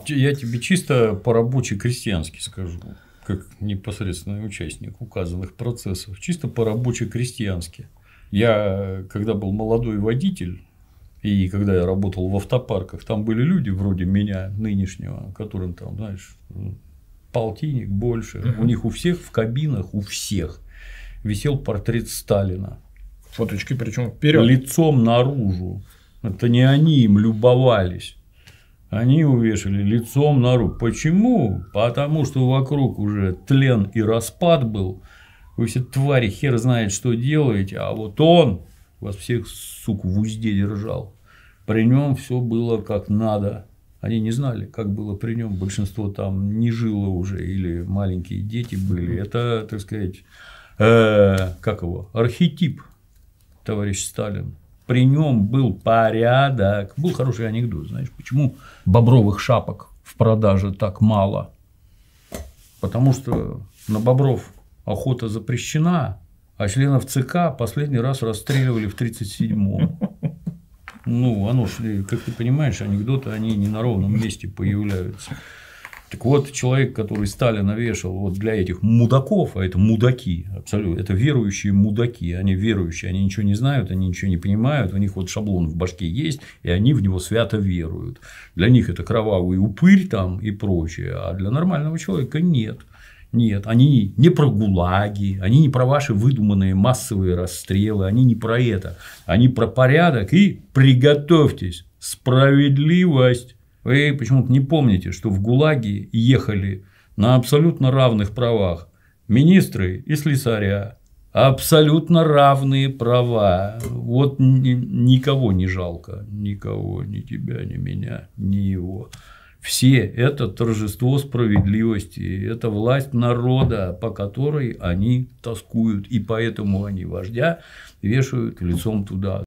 Я тебе чисто по-рабоче-крестьянски скажу, как непосредственный участник указанных процессов, чисто по-рабоче-крестьянски. Я, когда был молодой водитель, и когда я работал в автопарках, там были люди вроде меня, нынешнего, которым там, знаешь, полтинник больше. У них у всех в кабинах, у всех висел портрет Сталина. Фоточки, причем вперед. Лицом наружу. Это не они им любовались. Они увешали лицом наружу. Почему? Потому что вокруг уже тлен и распад был. Вы все твари, хер знает, что делаете, а вот он вас всех, сука, в узде держал. При нем все было как надо. Они не знали, как было при нем. Большинство там не жило уже, или маленькие дети были. Это, так сказать, как его, архетип, товарищ Сталин. При нем был порядок. Был хороший анекдот, знаешь, почему бобровых шапок в продаже так мало? Потому что на бобров охота запрещена, а членов ЦК последний раз расстреливали в 1937-м. Ну, оно ж, как ты понимаешь, анекдоты, они не на ровном месте появляются. Так вот, человек, который Сталина вешал вот для этих мудаков, а это мудаки, абсолютно, это верующие мудаки, они верующие, они ничего не знают, они ничего не понимают, у них вот шаблон в башке есть, и они в него свято веруют. Для них это кровавый упырь там и прочее, а для нормального человека нет. Нет, они не про ГУЛАГи, они не про ваши выдуманные массовые расстрелы, они не про это, они про порядок и приготовьтесь, справедливость. Вы почему-то не помните, что в ГУЛАГе ехали на абсолютно равных правах министры и слесаря, абсолютно равные права, вот никого не жалко, никого, ни тебя, ни меня, ни его. Все это торжество справедливости, это власть народа, по которой они тоскуют, и поэтому они вождя вешают лицом туда.